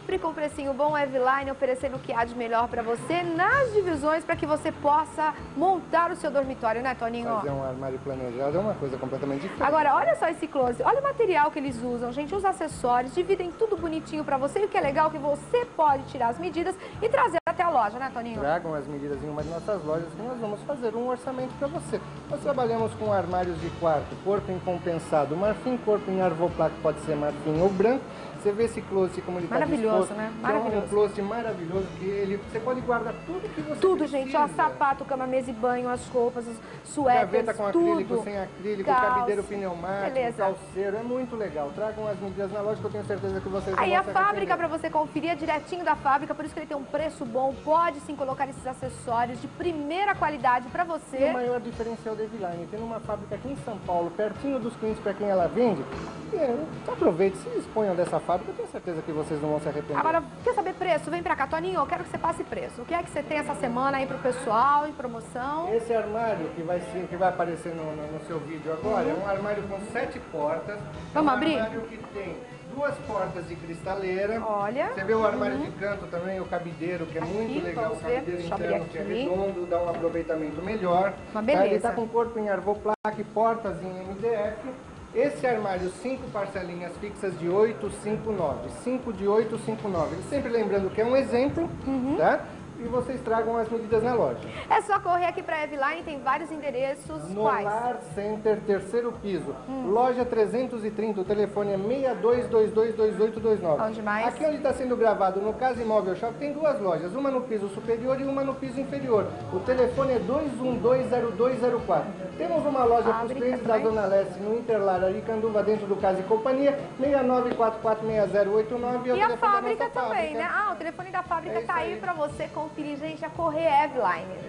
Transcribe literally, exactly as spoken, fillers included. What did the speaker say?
sempre com precinho bom, Eveline oferecendo o que há de melhor para você nas divisões para que você possa montar o seu dormitório, né, Toninho? Fazer um armário planejado é uma coisa completamente diferente. Agora, olha só esse close, olha o material que eles usam, gente, os acessórios, dividem tudo bonitinho para você e o que é legal é que você pode tirar as medidas e trazer até a loja, né, Toninho? Tragam as medidas em uma de nossas lojas que nós vamos fazer um orçamento para você. Nós trabalhamos com armários de quarto, corpo em compensado, marfim, corpo em arvoplaque, pode ser marfim ou branco. Você vê esse closet como ele está disposto. Maravilhoso, né? Maravilhoso. É um closet maravilhoso que ele, você pode guardar tudo que você Tudo, precisa. gente, ó, sapato, cama, mesa e banho, as roupas, os suéteres, Gaveta com tudo. acrílico, sem acrílico, Calça. cabideiro pneumático, Beleza. calceiro, é muito legal. Tragam as medidas na loja que eu tenho certeza que vocês Aí não a vão se fábrica arrepender. para você conferir é direitinho da fábrica, por isso que ele tem um preço bom, pode sim colocar esses acessórios de primeira qualidade para E você. o maior diferencial da Eveline, tem uma fábrica aqui em São Paulo, pertinho dos clientes para quem ela vende. É, aproveite, se exponham dessa fábrica, eu tenho certeza que vocês não vão se arrepender. Agora, quer saber preço? Vem pra cá, Toninho, eu quero que você passe preço. O que é que você tem essa semana aí pro pessoal, em promoção? Esse armário que vai, ser, que vai aparecer no, no, no seu vídeo agora Uhum. é um armário com sete portas. Vamos é um abrir? armário que tem duas portas de cristaleira. Olha. Você vê o armário Uhum. de canto também, o cabideiro, que é Aqui, muito legal. vamos O ver. cabideiro Deixa eu abrir interno que é aqui. redondo, dá um aproveitamento melhor. Uma Tá? beleza. Ele está com corpo em arvoplaque, portas em M D F. Esse armário, cinco parcelinhas fixas de oito, cinco, nove. cinco de oito, cinco, nove. Sempre lembrando que é um exemplo, Uhum. tá? E vocês tragam as medidas na loja. É só correr aqui pra Eveline, tem vários endereços. No Quais? Lar Center, terceiro piso. Hum. Loja trezentos e trinta, o telefone é seis dois dois dois, dois oito dois nove. Onde mais? Aqui onde está sendo gravado, no Casa Imóvel Shop, tem duas lojas, uma no piso superior e uma no piso inferior. O telefone é dois um dois, zero dois zero quatro. Temos uma loja para os Fábrica clientes da também. Zona Leste, no Interlar, Aricanduva, dentro do Casa e Companhia, seis nove quatro quatro seis zero oito nove. E a fábrica também, né? Ah, o telefone da fábrica É tá isso aí aí. pra você conferir, gente, a correr Eveline.